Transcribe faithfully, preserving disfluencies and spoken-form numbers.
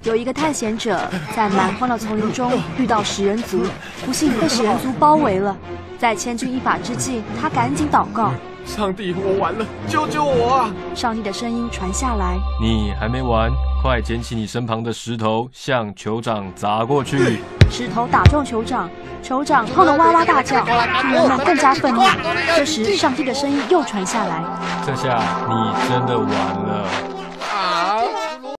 有一个探险者在蛮荒的丛林中遇到食人族，不幸被食人族包围了。在千钧一发之际，他赶紧祷告：“ 上帝，我完了，救救我啊！” 上帝的声音传下来：“ 你还没完，快捡起你身旁的石头，向酋长砸过去。” 石头打中酋长，酋长痛得哇哇大叫，巨人们更加愤怒。这时，上帝的声音又传下来：“ 这下你真的完了。”